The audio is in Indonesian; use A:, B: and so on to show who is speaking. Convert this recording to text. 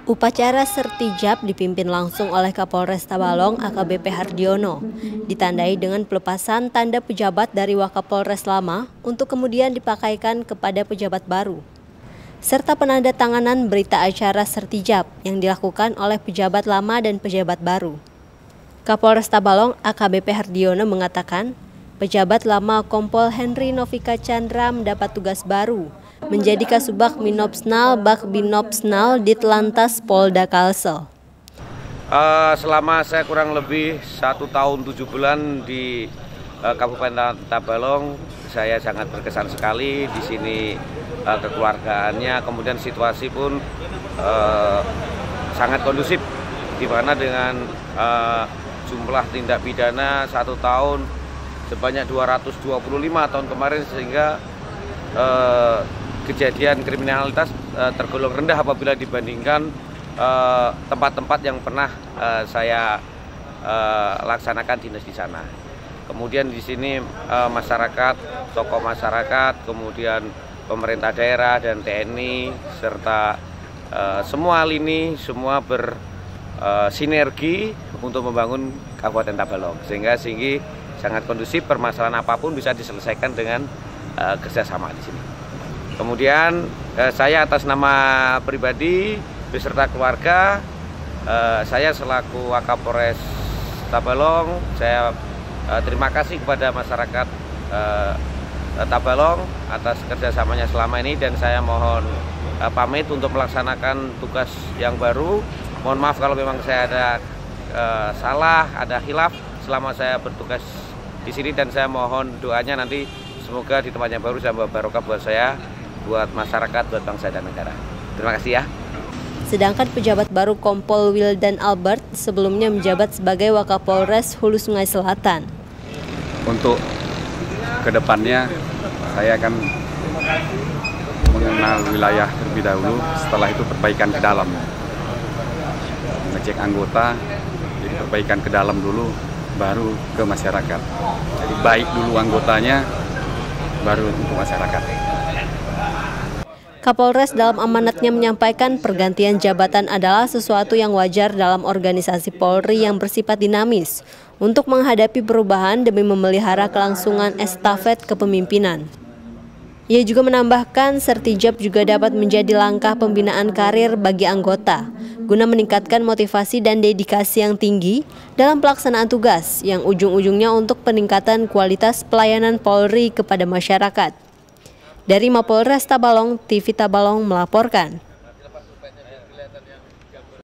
A: Upacara sertijab dipimpin langsung oleh Kapolres Tabalong AKBP Hardiono, ditandai dengan pelepasan tanda pejabat dari Wakapolres lama untuk kemudian dipakaikan kepada pejabat baru, serta penandatanganan berita acara sertijab yang dilakukan oleh pejabat lama dan pejabat baru. Kapolres Tabalong AKBP Hardiono mengatakan, pejabat lama Kompol Henry Novika Chandra mendapat tugas baru menjadi Kasubag Minopsnal Bak Binopsnal Ditlantas Polda Kalsel.
B: Selama saya kurang lebih 1 tahun 7 bulan di Kabupaten Tabalong, saya sangat berkesan sekali di sini, kekeluargaannya, kemudian situasi pun sangat kondusif, di mana dengan jumlah tindak pidana 1 tahun sebanyak 225 tahun kemarin, sehingga kejadian kriminalitas tergolong rendah apabila dibandingkan tempat-tempat yang pernah saya laksanakan dinas di sana. Kemudian di sini masyarakat, tokoh masyarakat, kemudian pemerintah daerah dan TNI serta semua lini semua bersinergi untuk membangun Kabupaten Tabalong, sehingga sangat kondusif, permasalahan apapun bisa diselesaikan dengan kerjasama di sini. Kemudian saya atas nama pribadi beserta keluarga, saya selaku Wakapolres Tabalong, saya terima kasih kepada masyarakat Tabalong atas kerjasamanya selama ini, dan saya mohon pamit untuk melaksanakan tugas yang baru. Mohon maaf kalau memang saya ada salah, ada khilaf selama saya bertugas di sini, dan saya mohon doanya nanti semoga di tempat yang baru saya bawa barokah buat saya, buat masyarakat, buat bangsa dan negara. Terima kasih ya.
A: Sedangkan pejabat baru Kompol Wildan Albert sebelumnya menjabat sebagai Wakapolres Hulu Sungai Selatan.
C: Untuk kedepannya saya akan mengenal wilayah terlebih dahulu, setelah itu perbaikan ke dalam. Ngecek anggota, jadi perbaikan ke dalam dulu, baru ke masyarakat. Jadi baik dulu anggotanya, baru untuk masyarakat.
A: Kapolres dalam amanatnya menyampaikan pergantian jabatan adalah sesuatu yang wajar dalam organisasi Polri yang bersifat dinamis untuk menghadapi perubahan demi memelihara kelangsungan estafet kepemimpinan. Ia juga menambahkan sertijab juga dapat menjadi langkah pembinaan karir bagi anggota guna meningkatkan motivasi dan dedikasi yang tinggi dalam pelaksanaan tugas yang ujung-ujungnya untuk peningkatan kualitas pelayanan Polri kepada masyarakat. Dari Mapolres Tabalong, TV Tabalong melaporkan.